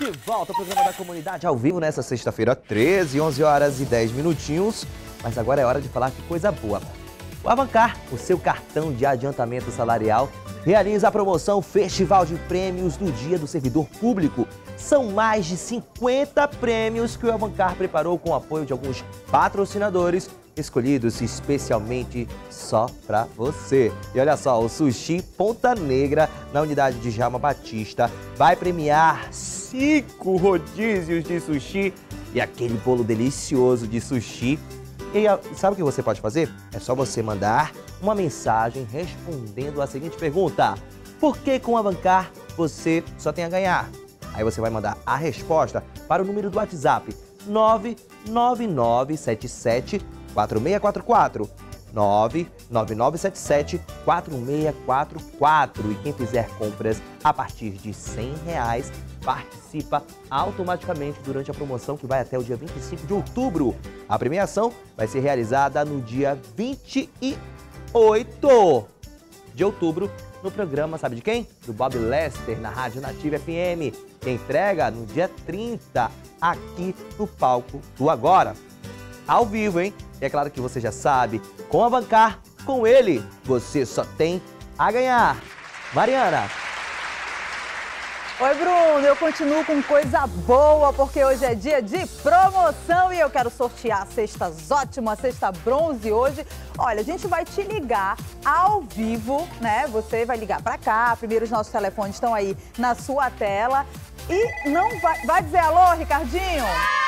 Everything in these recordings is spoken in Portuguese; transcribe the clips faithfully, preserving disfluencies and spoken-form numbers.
De volta ao programa da comunidade ao vivo nessa sexta-feira, treze, onze horas e dez minutinhos. Mas agora é hora de falar de coisa boa. O Avancar, o seu cartão de adiantamento salarial, realiza a promoção Festival de Prêmios do Dia do Servidor Público. São mais de cinquenta prêmios que o Avancar preparou com o apoio de alguns patrocinadores, escolhidos especialmente só para você. E olha só, o Sushi Ponta Negra, na unidade de Djalma Batista, vai premiar cinco rodízios de sushi e aquele bolo delicioso de sushi. E sabe o que você pode fazer? É só você mandar uma mensagem respondendo a seguinte pergunta: por que com o Avancar você só tem a ganhar? Aí você vai mandar a resposta para o número do WhatsApp nove nove nove sete sete quatro seis quatro quatro, nove nove nove sete sete quatro seis quatro quatro. E quem fizer compras a partir de cem reais participa automaticamente durante a promoção que vai até o dia vinte e cinco de outubro. A premiação vai ser realizada no dia vinte e oito de outubro no programa, sabe de quem? Do Bob Lester, na Rádio Nativa F M. Que entrega no dia trinta aqui no palco do Agora. Ao vivo, hein? E é claro que você já sabe, com a Avancar, com ele, você só tem a ganhar. Mariana. Oi, Bruno, eu continuo com coisa boa, porque hoje é dia de promoção e eu quero sortear cestas ótimas, cesta bronze hoje. Olha, a gente vai te ligar ao vivo, né? Você vai ligar pra cá, primeiro os nossos telefones estão aí na sua tela. E não vai, vai dizer alô, Ricardinho?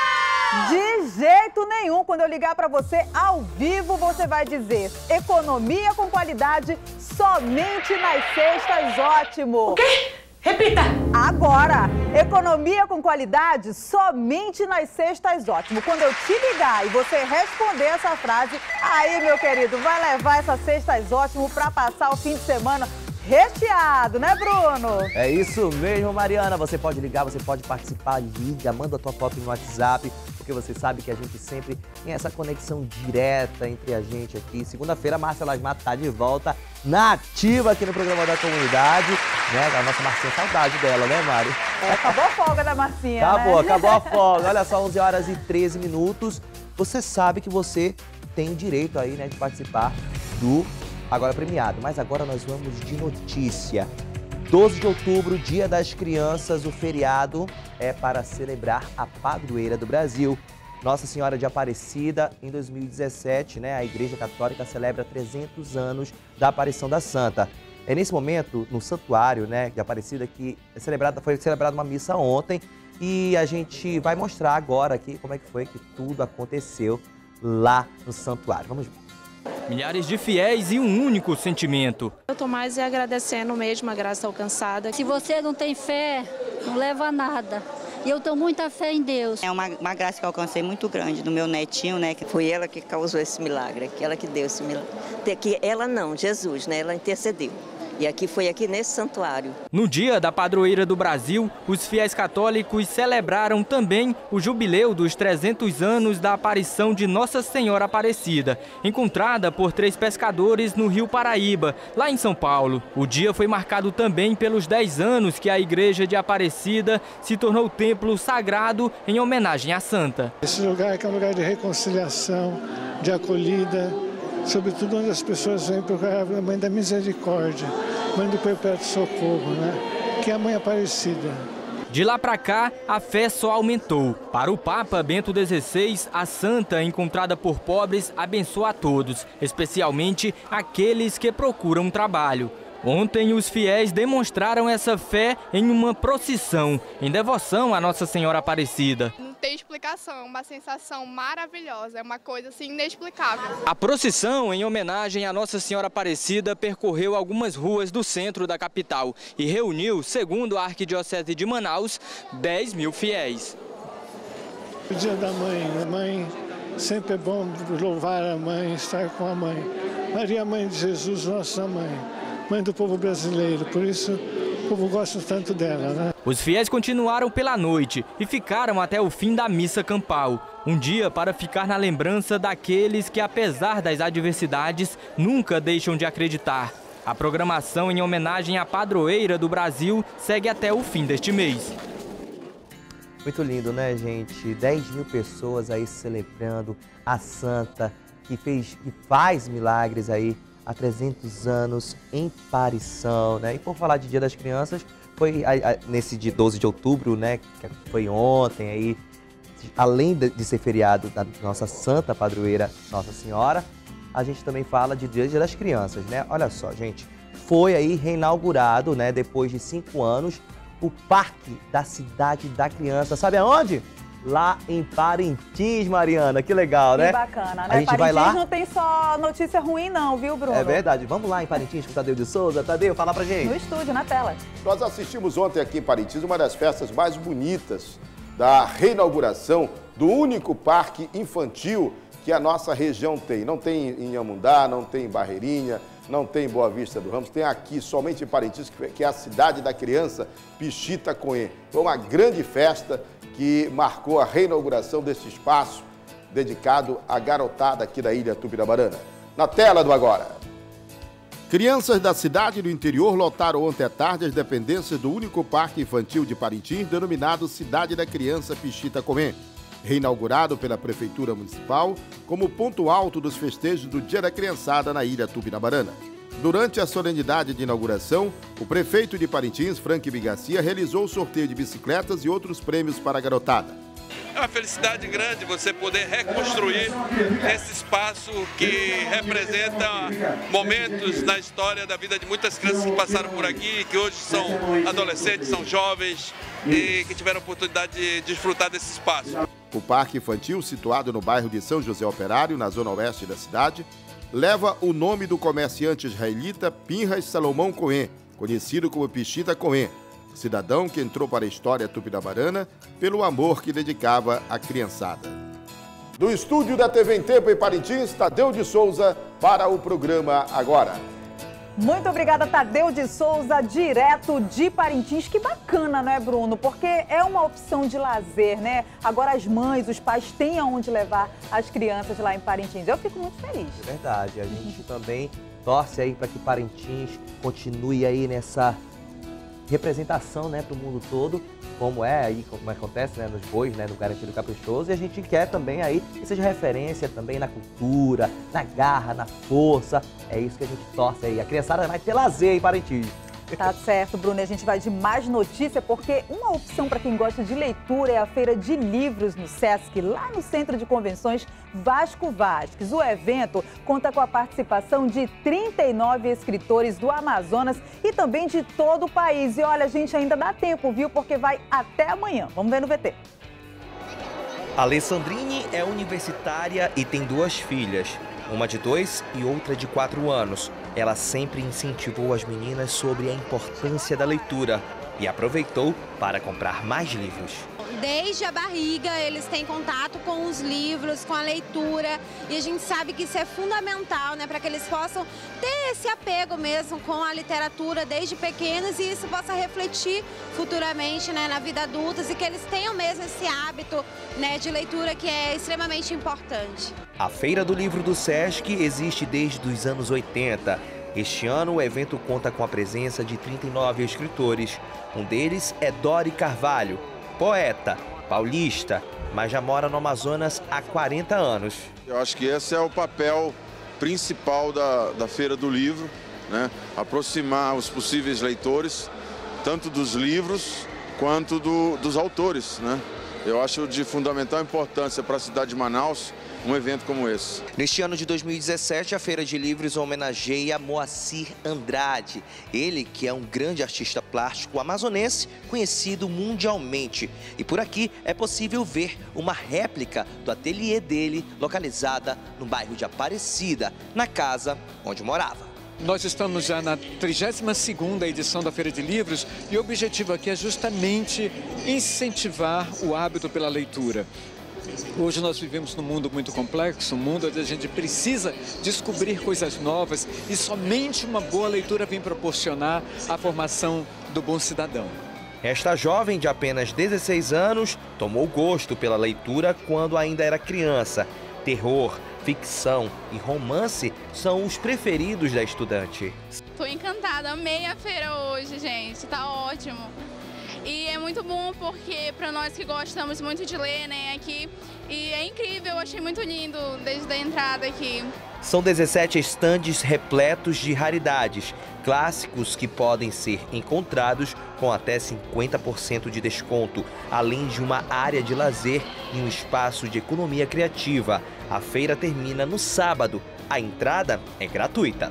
De jeito nenhum, quando eu ligar para você ao vivo, você vai dizer economia com qualidade somente nas cestas ótimo. O quê? Repita! Agora, economia com qualidade somente nas cestas ótimo. Quando eu te ligar e você responder essa frase, aí, meu querido, vai levar essas cestas ótimo para passar o fim de semana recheado, né, Bruno? É isso mesmo, Mariana. Você pode ligar, você pode participar, liga, manda a tua foto no WhatsApp, porque você sabe que a gente sempre tem essa conexão direta entre a gente aqui. Segunda-feira, a Márcia Lasmar tá de volta na ativa aqui no programa da comunidade, né? A nossa Marcinha, saudade dela, né, Mari? É, acabou a folga da Marcinha, Acabou, né? acabou a folga. Olha só, onze horas e treze minutos. Você sabe que você tem direito aí, né, de participar do Agora Premiado. Mas agora nós vamos de notícia. doze de outubro, Dia das Crianças, o feriado é para celebrar a padroeira do Brasil. Nossa Senhora de Aparecida, em dois mil e dezessete, né, a Igreja Católica celebra trezentos anos da aparição da Santa. É nesse momento, no santuário, né, de Aparecida, que é celebrada, foi celebrada uma missa ontem e a gente vai mostrar agora aqui como é que foi que tudo aconteceu lá no santuário. Vamos ver. Milhares de fiéis e um único sentimento. Eu estou mais agradecendo mesmo a graça alcançada. Se você não tem fé, não leva a nada. E eu tenho muita fé em Deus. É uma, uma graça que eu alcancei muito grande do meu netinho, né? Que foi ela que causou esse milagre, que ela que deu esse milagre. Que ela não, Jesus, né? Ela intercedeu. E aqui foi aqui nesse santuário. No dia da padroeira do Brasil, os fiéis católicos celebraram também o jubileu dos trezentos anos da aparição de Nossa Senhora Aparecida, encontrada por três pescadores no Rio Paraíba, lá em São Paulo. O dia foi marcado também pelos dez anos que a Igreja de Aparecida se tornou templo sagrado em homenagem à Santa. Esse lugar que é um lugar de reconciliação, de acolhida, sobretudo onde as pessoas vêm procurar a Mãe da Misericórdia, Mãe do Perpétuo Socorro, né? Que é a Mãe Aparecida. De lá para cá, a fé só aumentou. Para o Papa Bento dezesseis, a santa, encontrada por pobres, abençoa a todos, especialmente aqueles que procuram trabalho. Ontem, os fiéis demonstraram essa fé em uma procissão, em devoção à Nossa Senhora Aparecida. Não tem explicação, é uma sensação maravilhosa, é uma coisa assim inexplicável. A procissão, em homenagem à Nossa Senhora Aparecida, percorreu algumas ruas do centro da capital e reuniu, segundo a Arquidiocese de Manaus, dez mil fiéis. O dia da mãe, a mãe, sempre é bom louvar a mãe, estar com a mãe. Maria, Mãe de Jesus, nossa mãe. Mãe do povo brasileiro, por isso o povo gosta tanto dela, né? Os fiéis continuaram pela noite e ficaram até o fim da missa campal. Um dia para ficar na lembrança daqueles que, apesar das adversidades, nunca deixam de acreditar. A programação em homenagem à padroeira do Brasil segue até o fim deste mês. Muito lindo, né, gente? dez mil pessoas aí celebrando a santa que fez, que faz milagres aí há trezentos anos em Parição, né? E por falar de Dia das Crianças, foi a, a, nesse dia doze de outubro, né, que foi ontem aí, além de, de ser feriado da nossa santa padroeira Nossa Senhora, a gente também fala de Dia das Crianças, né? Olha só, gente, foi aí reinaugurado, né, depois de cinco anos, o Parque da Cidade da Criança. Sabe aonde? Lá em Parintins, Mariana. Que legal, né? Que bacana, né? A gente Parintins vai lá. Não tem só notícia ruim não, viu, Bruno? É verdade. Vamos lá em Parintins com o Tadeu de Souza. Tadeu, fala pra gente. No estúdio, na tela. Nós assistimos ontem aqui em Parintins uma das festas mais bonitas da reinauguração do único parque infantil que a nossa região tem. Não tem em Amundá, não tem em Barreirinha, não tem em Boa Vista do Ramos, tem aqui somente em Parintins, que é a cidade da criança, Pichita Coen. Foi uma grande festa que marcou a reinauguração desse espaço dedicado à garotada aqui da ilha Tupinabarana. Na tela do Agora. Crianças da cidade e do interior lotaram ontem à tarde as dependências do único parque infantil de Parintins, denominado Cidade da Criança Pichita Coen, reinaugurado pela Prefeitura Municipal como ponto alto dos festejos do Dia da Criançada na ilha Tupinabarana. Durante a solenidade de inauguração, o prefeito de Parintins, Frank Bigacia, realizou o sorteio de bicicletas e outros prêmios para a garotada. É uma felicidade grande você poder reconstruir esse espaço que representa momentos na história da vida de muitas crianças que passaram por aqui, que hoje são adolescentes, são jovens e que tiveram a oportunidade de desfrutar desse espaço. O Parque Infantil, situado no bairro de São José Operário, na zona oeste da cidade, leva o nome do comerciante israelita Pinhas Salomão Coen, conhecido como Pichita Coen, cidadão que entrou para a história tupinabarana pelo amor que dedicava à criançada. Do estúdio da T V em Tempo em Parintins, Tadeu de Souza para o programa Agora. Muito obrigada, Tadeu de Souza, direto de Parintins. Que bacana, né, Bruno? Porque é uma opção de lazer, né? Agora as mães, os pais têm aonde levar as crianças lá em Parintins. Eu fico muito feliz. É verdade. A gente também torce aí para que Parintins continue aí nessa representação, né, para o mundo todo, como é aí, como acontece, né, nos bois, né, no Garantido Caprichoso, e a gente quer também aí que seja referência também na cultura, na garra, na força. É isso que a gente torce aí. A criançada vai ter lazer em Parintins. Tá certo, Bruno. E a gente vai de mais notícia, porque uma opção para quem gosta de leitura é a Feira de Livros no Sesc, lá no Centro de Convenções Vasco Vasques. O evento conta com a participação de trinta e nove escritores do Amazonas e também de todo o país. E olha, a gente ainda dá tempo, viu? Porque vai até amanhã. Vamos ver no V T. Alessandrine é universitária e tem duas filhas, uma de dois e outra de quatro anos. Ela sempre incentivou as meninas sobre a importância da leitura e aproveitou para comprar mais livros. Desde a barriga, eles têm contato com os livros, com a leitura, e a gente sabe que isso é fundamental, né, para que eles possam ter esse apego mesmo com a literatura desde pequenos e isso possa refletir futuramente, né, na vida adulta e que eles tenham mesmo esse hábito, né, de leitura que é extremamente importante. A Feira do Livro do Sesc existe desde os anos oitenta. Este ano, o evento conta com a presença de trinta e nove escritores. Um deles é Dori Carvalho, poeta, paulista, mas já mora no Amazonas há quarenta anos. Eu acho que esse é o papel principal da, da Feira do Livro, né? Aproximar os possíveis leitores, tanto dos livros quanto do, dos autores, né? Eu acho de fundamental importância para a cidade de Manaus um evento como esse. Neste ano de dois mil e dezessete, a Feira de Livros homenageia Moacir Andrade. Ele que é um grande artista plástico amazonense, conhecido mundialmente. E por aqui é possível ver uma réplica do ateliê dele, localizada no bairro de Aparecida, na casa onde morava. Nós estamos já na trigésima segunda edição da Feira de Livros e o objetivo aqui é justamente incentivar o hábito pela leitura. Hoje nós vivemos num mundo muito complexo, um mundo onde a gente precisa descobrir coisas novas e somente uma boa leitura vem proporcionar a formação do bom cidadão. Esta jovem de apenas dezesseis anos tomou gosto pela leitura quando ainda era criança. Terror, ficção e romance são os preferidos da estudante. Estou encantada, amei a feira hoje, gente, tá ótimo. E é muito bom porque para nós que gostamos muito de ler, né, aqui, e é incrível, eu achei muito lindo desde a entrada aqui. São dezessete estandes repletos de raridades, clássicos que podem ser encontrados com até cinquenta por cento de desconto, além de uma área de lazer e um espaço de economia criativa. A feira termina no sábado. A entrada é gratuita.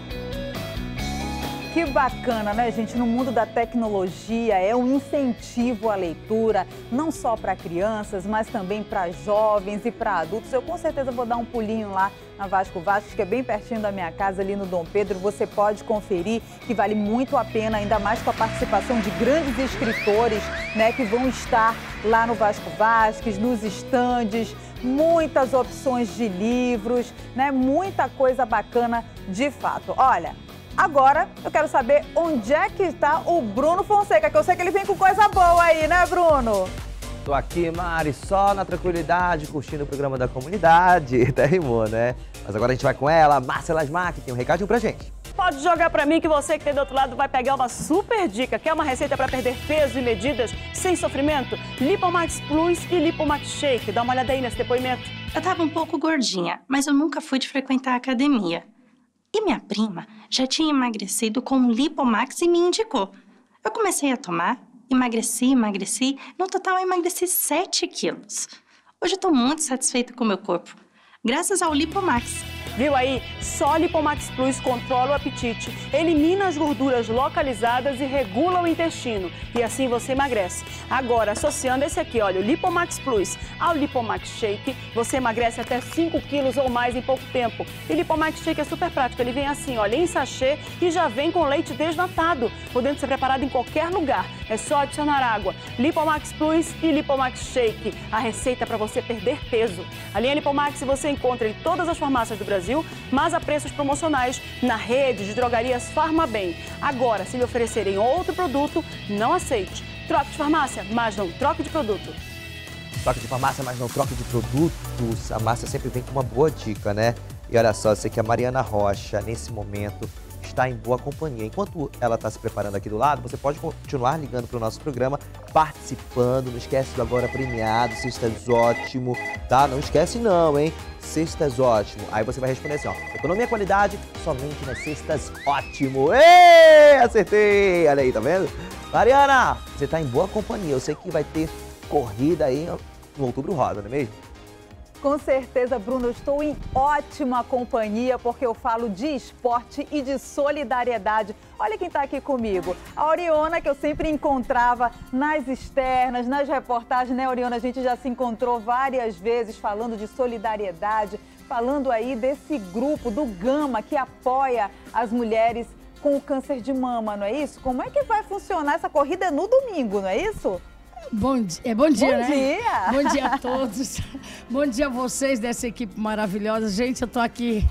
Que bacana, né, gente? No mundo da tecnologia é um incentivo à leitura, não só para crianças, mas também para jovens e para adultos. Eu com certeza vou dar um pulinho lá na Vasco Vasques, que é bem pertinho da minha casa, ali no Dom Pedro. Você pode conferir que vale muito a pena, ainda mais com a participação de grandes escritores, né, que vão estar lá no Vasco Vasques, nos estandes, muitas opções de livros, né, muita coisa bacana de fato. Olha, agora eu quero saber onde é que está o Bruno Fonseca, que eu sei que ele vem com coisa boa aí, né, Bruno? Tô aqui, Mari, só na tranquilidade, curtindo o programa da comunidade. Até rimou, né? Mas agora a gente vai com ela, Márcia Lasmar, que tem um recadinho pra gente. Pode jogar pra mim que você que tem do outro lado vai pegar uma super dica. Quer uma receita pra perder peso e medidas sem sofrimento? Lipomax Plus e Lipomax Shake. Dá uma olhada aí nesse depoimento. Eu tava um pouco gordinha, mas eu nunca fui de frequentar a academia. E minha prima já tinha emagrecido com o Lipomax e me indicou. Eu comecei a tomar, emagreci, emagreci. No total, eu emagreci sete quilos. Hoje eu tô muito satisfeita com o meu corpo, graças ao Lipomax. Viu aí? Só Lipomax Plus controla o apetite, elimina as gorduras localizadas e regula o intestino. E assim você emagrece. Agora, associando esse aqui, olha, o Lipomax Plus ao Lipomax Shake, você emagrece até cinco quilos ou mais em pouco tempo. E Lipomax Shake é super prático. Ele vem assim, olha, em sachê e já vem com leite desnatado, podendo ser preparado em qualquer lugar. É só adicionar água. Lipomax Plus e Lipomax Shake, a receita para você perder peso. A linha Lipomax você encontra em todas as farmácias do Brasil, mas a preços promocionais na rede de drogarias Farmabem. Agora, se lhe oferecerem outro produto, não aceite. Troque de farmácia, mas não troque de produto. Troque de farmácia, mas não troque de produtos. A Márcia sempre vem com uma boa dica, né? E olha só, eu sei que a Mariana Rocha, nesse momento, está em boa companhia. Enquanto ela está se preparando aqui do lado, você pode continuar ligando para o nosso programa, participando. Não esquece do Agora Premiado, Cestas Ótimo, tá? Não esquece não, hein? Cestas Ótimo. Aí você vai responder assim, ó, economia e qualidade somente nas Cestas Ótimo. Ê, acertei! Olha aí, tá vendo? Mariana, você tá em boa companhia. Eu sei que vai ter corrida aí no Outubro Rosa, não é mesmo? Com certeza, Bruno, eu estou em ótima companhia porque eu falo de esporte e de solidariedade. Olha quem está aqui comigo, a Oriona, que eu sempre encontrava nas externas, nas reportagens, né, Oriona? A gente já se encontrou várias vezes falando de solidariedade, falando aí desse grupo do Gama que apoia as mulheres com o câncer de mama, não é isso? Como é que vai funcionar essa corrida no domingo, não é isso? Bom dia, é bom dia, bom né? Dia. Bom dia a todos. Bom dia a vocês dessa equipe maravilhosa. Gente, eu tô aqui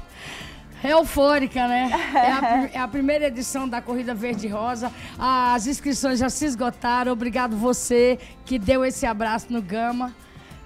eufórica, né? É a, é a primeira edição da Corrida Verde e Rosa. As inscrições já se esgotaram. Obrigado você que deu esse abraço no Gama.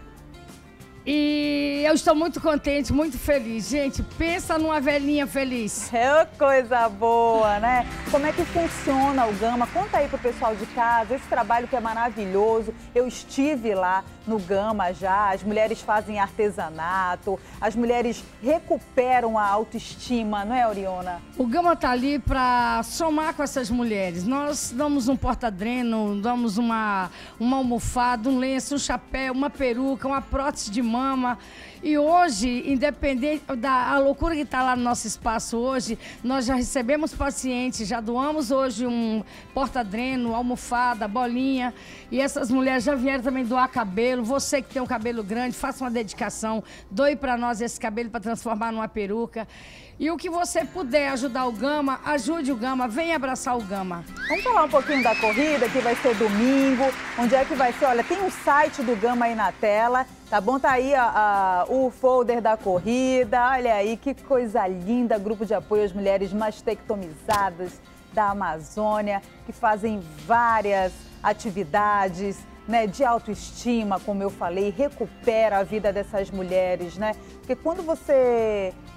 E eu estou muito contente, muito feliz. Gente, pensa numa velhinha feliz. É coisa boa, né? Como é que funciona o Gama? Conta aí pro pessoal de casa, esse trabalho que é maravilhoso. Eu estive lá no Gama já, as mulheres fazem artesanato, as mulheres recuperam a autoestima, não é, Oriona? O Gama tá ali para somar com essas mulheres. Nós damos um porta-dreno, damos uma, uma almofada, um lenço, um chapéu, uma peruca, uma prótese de mão. Mama. E hoje, independente da a loucura que está lá no nosso espaço hoje, nós já recebemos pacientes, já doamos hoje um porta-dreno, almofada, bolinha. E essas mulheres já vieram também doar cabelo. Você que tem um cabelo grande, faça uma dedicação, doe para nós esse cabelo para transformar numa peruca. E o que você puder ajudar o Gama, ajude o Gama, venha abraçar o Gama. Vamos falar um pouquinho da corrida, que vai ser domingo, onde é que vai ser? Olha, tem um site do Gama aí na tela, tá bom? Tá aí a, a, o folder da corrida, olha aí, que coisa linda, grupo de apoio às mulheres mastectomizadas da Amazônia, que fazem várias atividades, né, de autoestima, como eu falei, recupera a vida dessas mulheres, né? Porque quando você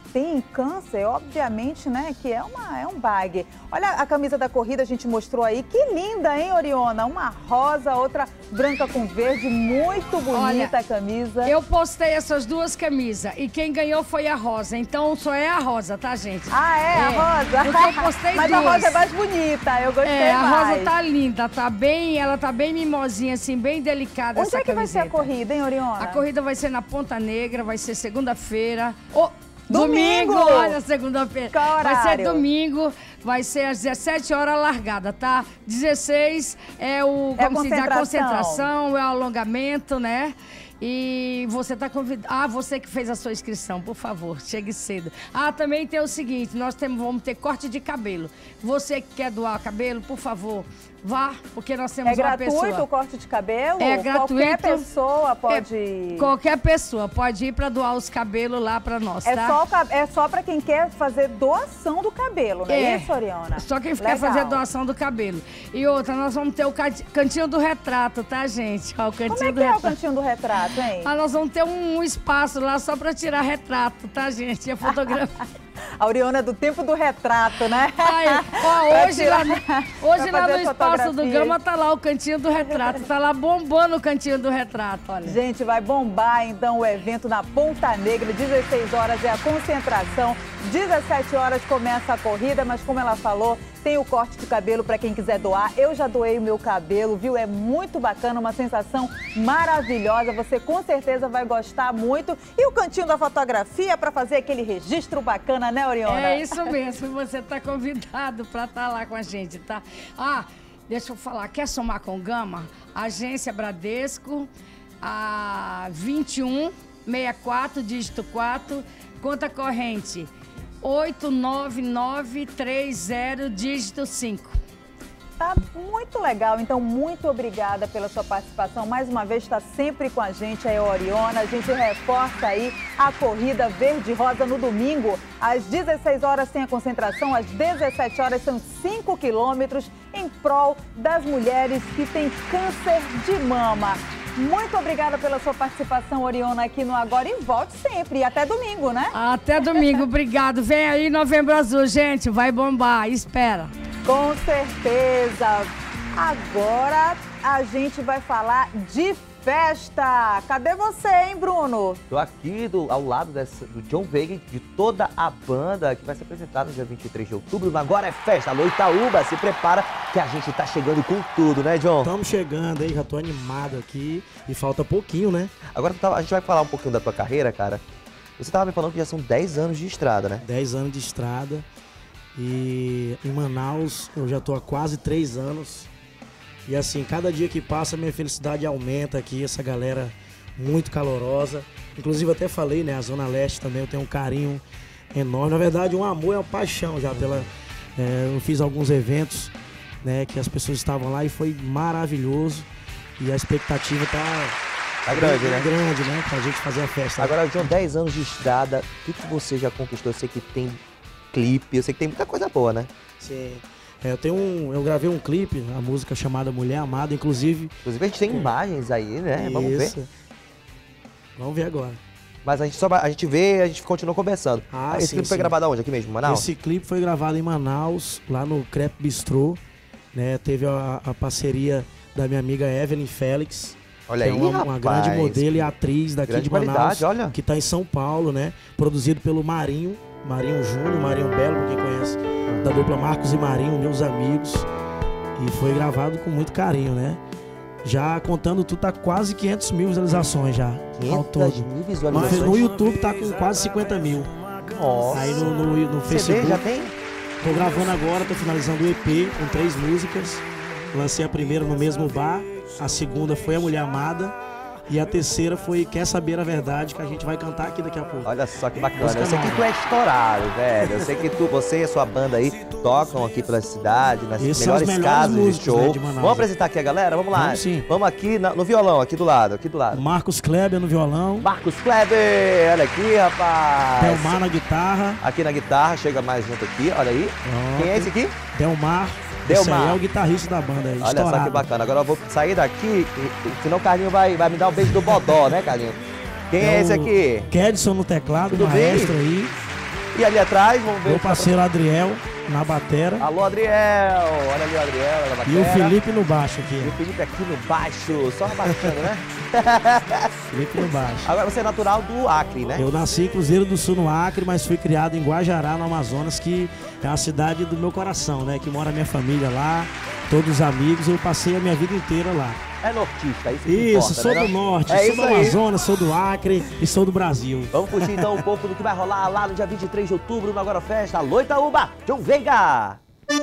tem câncer, obviamente, né, que é, uma, é um bag. Olha a camisa da corrida, a gente mostrou aí. Que linda, hein, Oriona? Uma rosa, outra branca com verde. Muito bonita. Olha, a camisa. Eu postei essas duas camisas e quem ganhou foi a rosa. Então só é a rosa, tá, gente? Ah, é? é. A rosa? Porque eu postei Mas duas. a rosa é mais bonita, eu gostei é, mais. A rosa tá linda, tá bem, ela tá bem mimosinha, assim, bem delicada. Onde essa é que camiseta. vai ser a corrida, hein, Oriona? A corrida vai ser na Ponta Negra, vai ser segunda-feira. Oh, domingo! domingo! Olha, segunda-feira. Qual horário? Vai ser domingo, vai ser às dezessete horas a largada, tá? dezesseis é o, é como se diz, a concentração, é o alongamento, né? E você está convidado. Ah, você que fez a sua inscrição, por favor, chegue cedo. Ah, também tem o seguinte: nós temos, vamos ter corte de cabelo. Você que quer doar cabelo, por favor, vá, porque nós temos é uma pessoa. É gratuito o corte de cabelo? É gratuito. Qualquer pessoa pode é, Qualquer pessoa pode ir para doar os cabelos lá para nós, é tá? Só, é só para quem quer fazer doação do cabelo, não é, é isso, Oriona? Só quem quer fazer doação do cabelo. E outra, nós vamos ter o cantinho do retrato, tá, gente? Ó, o cantinho Como é que do é retrato. o cantinho do retrato? Hein? Ah, nós vamos ter um espaço lá só para tirar retrato, tá, gente? A fotografia. A Oriona é do tempo do retrato, né? Ai, ó, hoje lá, no, hoje lá no Espaço do Gama tá lá o cantinho do retrato. Tá lá bombando o cantinho do retrato, olha. Gente, vai bombar então o evento na Ponta Negra. dezesseis horas é a concentração. dezessete horas começa a corrida, mas como ela falou, tem o corte de cabelo para quem quiser doar. Eu já doei o meu cabelo, viu? É muito bacana, uma sensação maravilhosa. Você com certeza vai gostar muito. E o cantinho da fotografia para fazer aquele registro bacana, né, Oriona? É isso mesmo. Você está convidado para estar lá com a gente, tá? Ah, deixa eu falar. Quer somar com Gama? Agência Bradesco, a vinte e um sessenta e quatro, dígito quatro, conta corrente oito nove nove três zero, dígito cinco. Tá muito legal, então muito obrigada pela sua participação. Mais uma vez está sempre com a gente aí, a Oriona. A gente reforça aí a corrida verde-rosa no domingo. Às dezesseis horas tem a concentração, às dezessete horas são cinco quilômetros em prol das mulheres que têm câncer de mama. Muito obrigada pela sua participação, Oriona, aqui no Agora e volte sempre. E até domingo, né? Até domingo, obrigado. Vem aí Novembro Azul, gente, vai bombar, espera. Com certeza. Agora a gente vai falar de festa. Cadê você, hein, Bruno? Tô aqui do, ao lado dessa, do John Veiga, de toda a banda que vai se apresentar no dia vinte e três de outubro. Agora é festa. Alô, Itaúba, se prepara que a gente tá chegando com tudo, né, John? Estamos chegando aí, já tô animado aqui e falta pouquinho, né? Agora a gente vai falar um pouquinho da tua carreira, cara. Você tava me falando que já são dez anos de estrada, né? dez anos de estrada. E em Manaus eu já tô há quase três anos. E assim, cada dia que passa, minha felicidade aumenta aqui, essa galera muito calorosa. Inclusive, até falei, né, a Zona Leste também eu tenho um carinho enorme. Na verdade, um amor é uma paixão já pela... É, eu fiz alguns eventos, né, que as pessoas estavam lá e foi maravilhoso. E a expectativa tá... Tá grande, né? grande, né, pra gente fazer a festa. Agora, John, dez anos de estrada, o que, que você já conquistou? Eu sei que tem clipe, eu sei que tem muita coisa boa, né? Sim. É, eu tenho um, eu gravei um clipe, a música chamada Mulher Amada, inclusive. Inclusive a gente tem imagens aí, né? Isso. Vamos ver. Vamos ver agora. Mas a gente só a gente vê e a gente continua conversando. Ah, Esse sim, clipe foi sim. gravado aonde? Aqui mesmo, em Manaus? Esse clipe foi gravado em Manaus, lá no Crepe Bistrô, né? Teve a, a parceria da minha amiga Evelyn Félix. Olha que aí, é uma, uma rapaz. grande modelo e atriz daqui Grande de Manaus, qualidade, olha. que está em São Paulo, né? Produzido pelo Marinho, Marinho Júnior, Marinho Belo, pra quem conhece, da dupla Marcos e Marinho, meus amigos. E foi gravado com muito carinho, né? Já contando tudo, tá quase quinhentas mil visualizações já. Ao todo. mil visualizações? Mas no YouTube tá com quase cinquenta mil. Nossa. Aí no, no, no Facebook. C D já tem? Tô gravando agora, tô finalizando o E P com três músicas. Lancei a primeira no mesmo bar, a segunda foi A Mulher Amada. E a terceira foi Quer Saber a Verdade, que a gente vai cantar aqui daqui a pouco. Olha só que bacana. Eu sei que tu é estourado, velho. Eu sei que tu, você e a sua banda aí tocam aqui pela cidade, nas Esses melhores, são os melhores casas de músicos, show. né, de Manaus. Vamos apresentar aqui a galera? Vamos lá. Vamos sim. Vamos aqui na, no violão, aqui do lado, aqui do lado. Marcos Kleber no violão. Marcos Kleber, olha aqui, rapaz. Delmar na guitarra. Aqui na guitarra, chega mais junto aqui, olha aí. Pronto. Quem é esse aqui? Delmar. Delmar. Esse aí é o guitarrista da banda aí, Olha estourado. só que bacana. Agora eu vou sair daqui, e- senão o Carlinho vai, vai me dar um beijo do bodó, né, Carlinho? Quem é, É esse o aqui? Kedson no teclado, Tudo bem? maestro aí. E ali atrás, vamos ver... Meu parceiro Adriel, na batera. Alô, Adriel! Olha ali o Adriel na batera. E o Felipe no baixo aqui. E o Felipe aqui no baixo, só abaixando, né? Felipe no baixo. Agora você é natural do Acre, né? Eu nasci em Cruzeiro do Sul, no Acre, mas fui criado em Guajará, no Amazonas, que é a cidade do meu coração, né? Que mora a minha família lá, todos os amigos, eu passei a minha vida inteira lá. É nortista, isso que Isso, importa, sou né? do norte, é sou do aí. Amazonas, sou do Acre e sou do Brasil. Vamos curtir então um pouco do que vai rolar lá no dia vinte e três de outubro, no Agora Festa. Alô, Itaúba, John Veiga!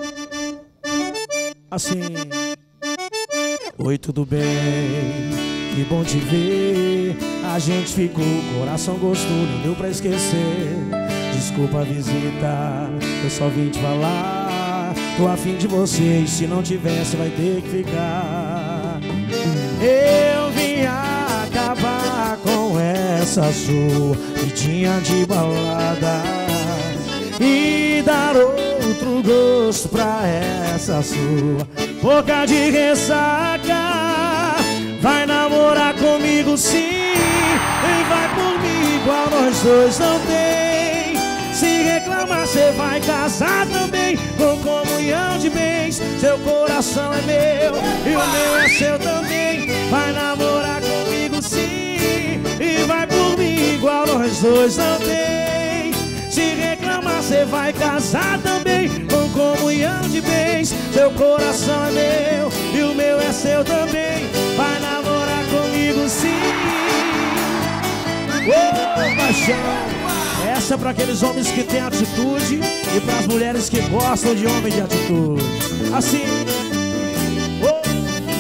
Assim, oi, tudo bem? Que bom te ver. A gente ficou, coração gostou, não deu pra esquecer. Desculpa a visita, eu só vim te falar. Tô afim de você e se não tivesse vai ter que ficar. Eu vim acabar com essa sua vidinha de balada e dar outro gosto pra essa sua boca de ressaca. Vai namorar comigo sim, e vai por mim igual nós dois não tem. Se reclamar cê vai casar também, com comunhão de bens. Seu coração é meu e o meu é seu também. Vai namorar comigo sim, e vai por mim igual nós dois não tem. Se reclamar cê vai casar também, com comunhão de bens. Seu coração é meu e o meu é seu também. Vai namorar comigo sim. Ô, paixão! Essa é pra aqueles homens que têm atitude e pras mulheres que gostam de homem de atitude. Assim. Oh.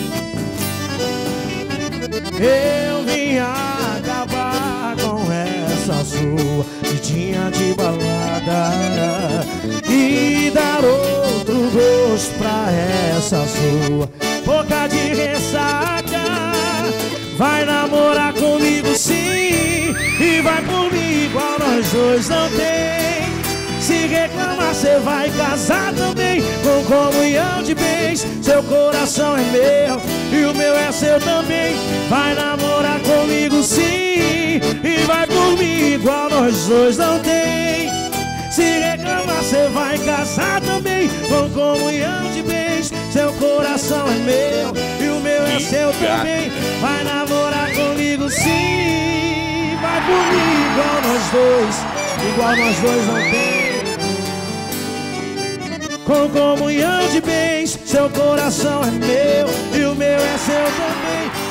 Eu vim acabar com essa sua vidinha de balada e dar outro gosto pra essa sua boca de ressaca. Vai namorar comigo sim, e vai por mim igual nós dois não tem. Se reclamar cê vai casar também, com comunhão de bens. Seu coração é meu e o meu é seu também. Vai namorar comigo sim, e vai por mim igual nós dois não tem. Se reclamar cê vai casar também, com comunhão de bens. Seu coração é meu e o meu é seu também. Vai namorar comigo sim, vai por mim igual nós dois, igual nós dois não tem. Com comunhão de bens, seu coração é meu e o meu é seu também.